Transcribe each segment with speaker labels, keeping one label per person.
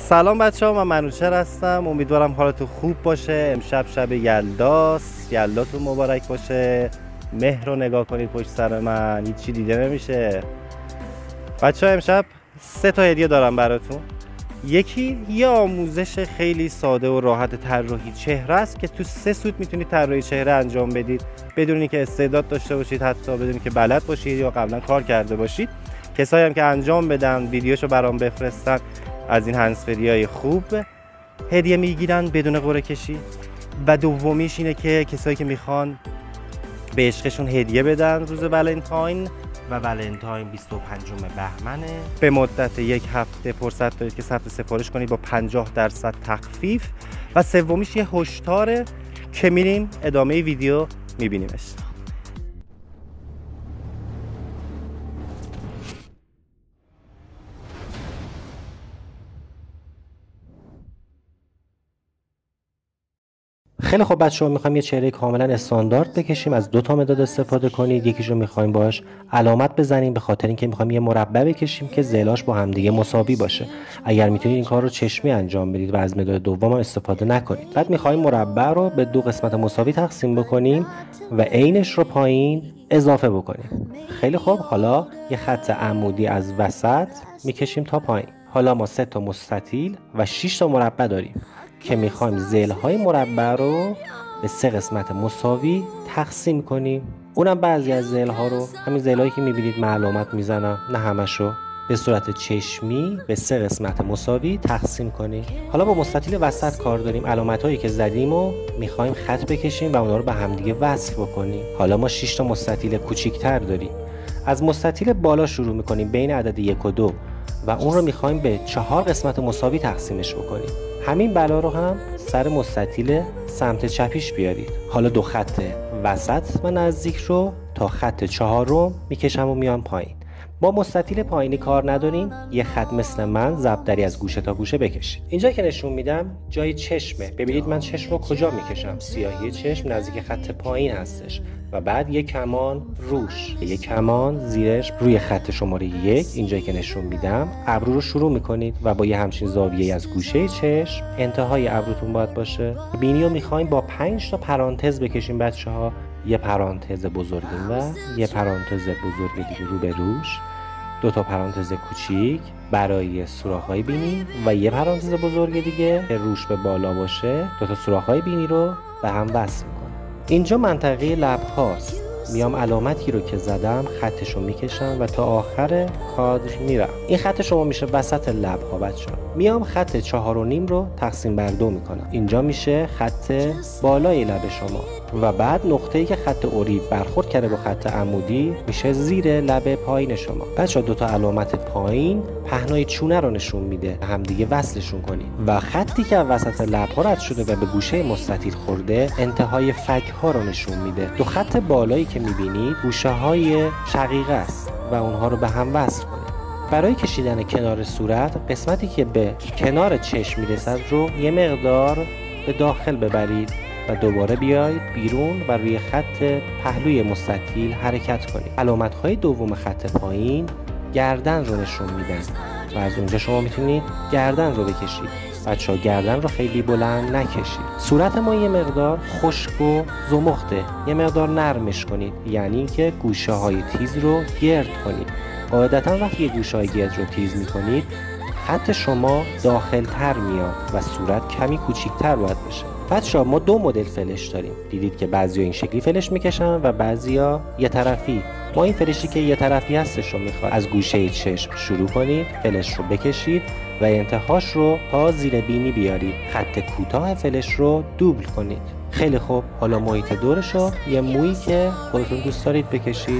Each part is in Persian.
Speaker 1: سلام بچه ها، من منوچهر هستم. امیدوارم حالتون خوب باشه. امشب شب یلداست، یلداتون مبارک باشه. مهر رو نگاه کنید پشت سر من، هیچی دیده نمیشه. بچه ها امشب 3 تا هدیه دارم براتون. یکی یه آموزش خیلی ساده و راحت طراحی چهره است که تو 3 سوت میتونید طراحی چهره انجام بدید بدون اینکه استعداد داشته باشید، حتی بدون اینکه بلد باشید یا قبلا کار کرده باشید. کسایی هم که انجام بدن ویدیوشو برام بفرستن از این هندزفری‌های خوب هدیه میگیرن بدون قرعه کشی. و دومیش اینه که کسایی که میخوان به عشقشون هدیه بدن روز ولنتاین و ولنتاین 25 بهمنه، به مدت 1 هفته فرصت دارید که ثبت سفارش کنید با 50% تخفیف. و سومیش یه هشداره که میریم ادامه ویدیو میبینیمش. خیلی خب بچه‌ها، می‌خوایم یه چهره کاملا استاندارد بکشیم. از 2 تا مداد استفاده کنید. یکیش رو می‌خوایم باهاش علامت بزنیم، به خاطر اینکه می‌خوایم یه مربع بکشیم که ضلعاش با همدیگه مساوی باشه. اگر میتونید این کار رو چشمی انجام بدید و از مداد دوم هم استفاده نکنید. بعد می‌خوایم مربع رو به 2 قسمت مساوی تقسیم بکنیم و عینش رو پایین اضافه بکنیم. خیلی خب، حالا یه خط عمودی از وسط می‌کشیم تا پایین. حالا ما 3 تا مستطیل و 6 تا مربع داریم که میخوایم ضلع‌های مربع رو به 3 قسمت مساوی تقسیم کنیم. اونم بعضی از ضلع‌ها رو، همین ضلعایی که میبینید من علامت میزنم، نه همشو، به صورت چشمی به 3 قسمت مساوی تقسیم کنیم. حالا با مستطیل وسط کار داریم. علامت‌هایی که زدیم و میخوایم خط بکشیم و اونا رو به همدیگه وصل بکنیم. حالا ما 6 تا مستطیل کوچیک‌تر داریم. از مستطیل بالا شروع میکنیم بین عدد 1 و 2 و اون رو میخوایم به 4 قسمت مساوی تقسیمش بکنیم. همین بلا رو هم سر مستطیل سمت چپیش بیارید. حالا 2 خط وسط و نزدیک رو تا خط 4 میکشم و میام پایین. با مستطیل پایینی کار نداریم. یه خط مثل من ضربدری از گوشه تا گوشه بکشید. اینجا که نشون میدم جای چشمه. ببینید من چشم رو کجا میکشم. سیاهی چشم نزدیک خط پایین هستش و بعد یک کمان روش، یک کمان زیرش روی خط شماره 1. اینجایی که نشون میدم ابرو رو شروع میکنید و با یه همچین زاویه از گوشه چشم انتهای ابروتون باید باشه. بینی رو میخوایم با 5 تا پرانتز بکشیم بچه‌ها. یه پرانتز بزرگ و یه پرانتز بزرگ دیگه رو به روش، 2 تا پرانتز کوچیک برای سوراخ‌های بینی و یه پرانتز بزرگ دیگه که روش به بالا باشه. 2 تا سوراخ‌های بینی رو به هم وصل می‌کنم. اینجا منطقه لب هاست. میام علامتی رو که زدم خطش رو میکشم و تا آخر کادر میرم. این خط شما میشه وسط لب ها بچه‌ها. میام خط 4.5 رو تقسیم بر 2 میکنم. اینجا میشه خط بالای لب شما و بعد نقطه‌ای که خط اوریب برخورد کرده با خط عمودی میشه زیر لب پایین شما. بچه‌ها 2 تا علامت پایین پهنای چونه رو نشون میده، همدیگه وصلشون کنید و خطی که وسط لب ها رد شده و به گوشه مستطیل خورده انتهای فک ها رو نشون میده. 2 خط بالایی که میبینید گوشه های شقیقه است و اونها رو به هم وصل کنید. برای کشیدن کنار صورت قسمتی که به کنار چشم میرسد رو یه مقدار به داخل ببرید و دوباره بیاید بیرون و روی خط پهلوی مستطیل حرکت کنید. علامت‌های دوم خط پایین گردن رو نشون میدن و از اونجا شما میتونید گردن رو بکشید. بچه‌ها گردن رو خیلی بلند نکشید. صورت ما یه مقدار خشک و زمخته، یه مقدار نرمش کنید، یعنی اینکه گوشه های تیز رو گرد کنید. قاعدتا وقتی یه گوشه های گرد رو تیز میکنید خط شما داخل تر میاد و صورت کمی کوچیک‌تر باید بشه. بچه‌ها ما 2 مدل فلش داریم. دیدید که بعضیا این شکلی فلش میکشن و بعضیا یه طرفی. ما این فلشی که یه طرفی هستش رو میخواد از گوشه چشم شروع کنید، فلش رو بکشید و انتهاش رو تا زیر بینی بیارید. خط کوتاه فلش رو دوبل کنید. خیلی خوب، حالا محیط دورش رو یه مویی که خودتون دوست دارید بکشید.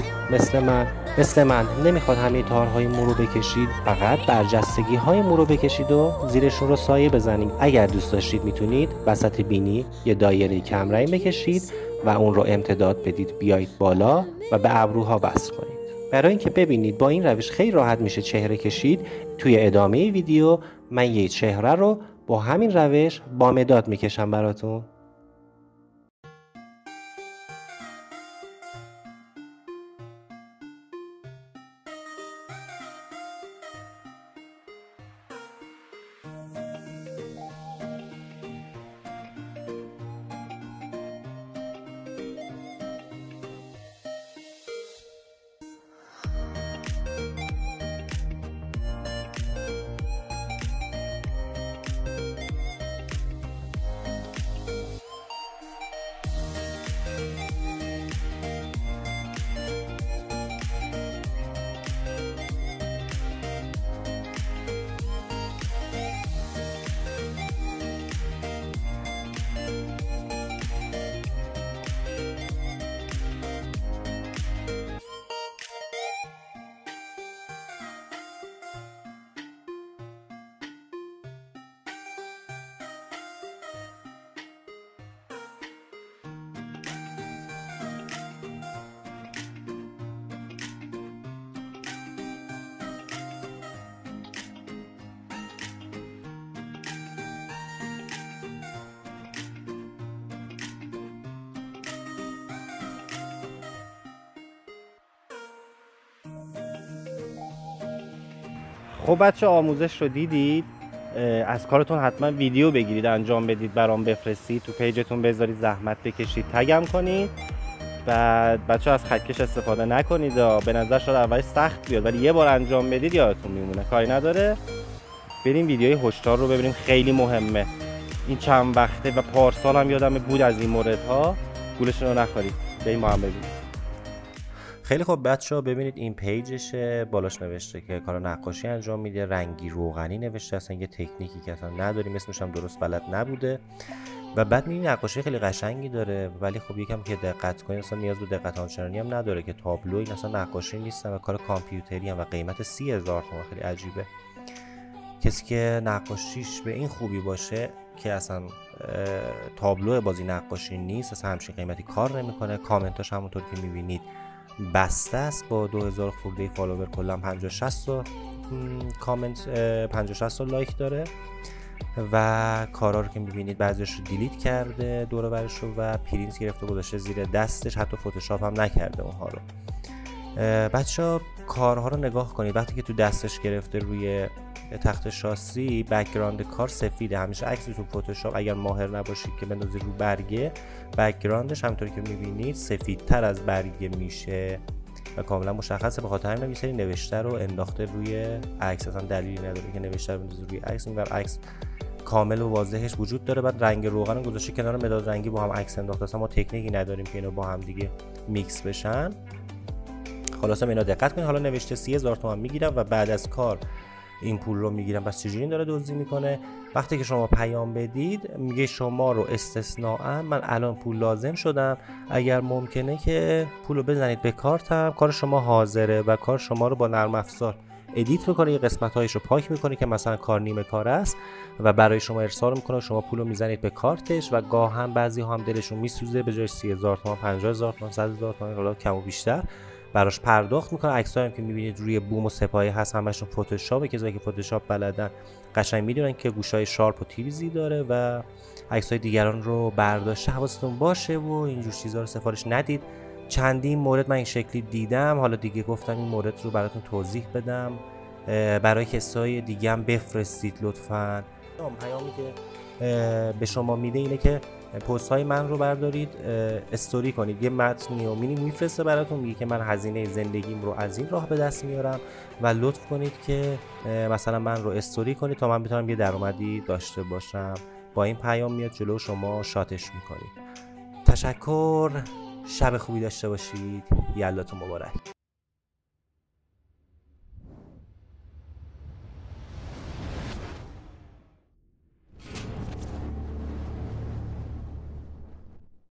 Speaker 1: مثل من نمیخواد همه تارهای مو رو بکشید، فقط برجستگی های مو رو بکشید و زیرشون رو سایه بزنید. اگر دوست داشتید میتونید وسط بینی یه دایره کمرنگ بکشید و اون رو امتداد بدید بیایید بالا و به ابروها وصل کنید. برای اینکه ببینید با این روش خیلی راحت میشه چهره کشید، توی ادامه ویدیو من یه چهره رو با همین روش با مداد میکشم براتون.
Speaker 2: خب بچه آموزش رو دیدید، از کارتون حتما ویدیو بگیرید انجام بدید، برام بفرستید، تو پیجتون بذارید، زحمت بکشید، تگم کنید. بعد بچه از خطکش استفاده نکنید، به نظر شاید اولش سخت بیاد ولی یه بار انجام بدید یادتون میمونه، کاری نداره. بریم ویدیوی هشدار رو ببینیم، خیلی مهمه. این چند وقته و پارسال هم یادم بود از این موردها، گولشون رو نخورید. بریم ما هم ببینیم.
Speaker 1: خیلی خوب بچه‌ها، ببینید این پیجشه، بالاش نوشته که کار نقاشی انجام میده، رنگی روغنی نوشته، اصلا یه تکنیکی که اصلا نداریم، اسمش هم درست بلد نبوده. و بعد میبینید نقاشی خیلی قشنگی داره، ولی خب یکم که دقت کنید اصلا نیاز به دقت آنچنانی هم نداره که تابلو، این اصلا نقاشی نیستن و کار کامپیوتری هم و قیمت 30,000 تومان. خیلی عجیبه. کسی که نقاشیش به این خوبی باشه که اصلا تابلو بازی نقاشی نیست، اصلا همچین قیمتی کار نمیکنه. کامنتاش همونطور که میبینید بسته است، با 2000 خورده فالوور، کلا 50-60 تا کامنت، 50-60 تا لایک داره و کارا رو که میبینید بعضیش رو دیلیت کرده دور و برش رو و پرینت گرفته گذاشته زیر دستش، حتی فتوشاپ هم نکرده اونها رو. بچه‌ها کارها رو نگاه کنید، وقتی که تو دستش گرفته روی تخت شاسی، بک‌گراند کار سفیده. همیشه عکس تو فتوشاپ اگر ماهر نباشید که بندازید رو برگه، بک‌گراندش همونطور که میبینید سفیدتر از برگه میشه و کاملا مشخصه. به خاطر همین یه سری نوشته رو انداخته روی عکس، اصلا دلیلی نداره که نوشته رو بندازید روی عکس. اینور عکس کامل و واضحش وجود داره، بعد رنگ روغن گذاشته کنار، مداد رنگی با هم عکس انداخته. اصلا ما تکنیکی نداریم که اینا با هم دیگه میکس بشن. خلاصه اینا دقت کنید. حالا نوشته 30,000 تومان میگیرم و بعد از کار این پول رو میگیرم. پس چجوری داره دزدی میکنه؟ وقتی که شما پیام بدید میگه شما رو استثناء من الان پول لازم شدم، اگر ممکنه که پول رو بزنید به کارتم. کار شما حاضره و کار شما رو با نرم افزار ادیت میکنه، یه قسمت هایش رو پاک میکنه که مثلا کار نیمه کار است و برای شما ارسال میکنه. شما پول رو میزنید به کارتش و گاهن بعضی هم دلشون میسوزه، به جای 30,000 تومان 50,000 تومان 100,000 تومان، حالا کم و بیشتر براش پرداخت میکنه. عکسایی هم که میبینید روی بوم و سپایه هست همشون فتوشاپه. کسایی که فتوشاپ بلدن قشنگ میدونن که گوشای شارپ و تیزی داره و عکسای دیگران رو برداشته. حواستون باشه و اینجور چیزا رو سفارش ندید. چندین مورد من این شکلی دیدم، حالا دیگه گفتم این مورد رو براتون توضیح بدم، برای کسای دیگه هم بفرستید لطفاً. پیامی که به شما میده اینه که پست های من رو بردارید استوری کنید، یه متنی و میفرسته براتون، میگه که من هزینه زندگیم رو از این راه به دست میارم و لطف کنید که مثلا من رو استوری کنید تا من بتونم یه درآمدی داشته باشم. با این پیام میاد جلو شما، شاتش میکنید. تشکر، شب خوبی داشته باشید، یلاتون مبارک.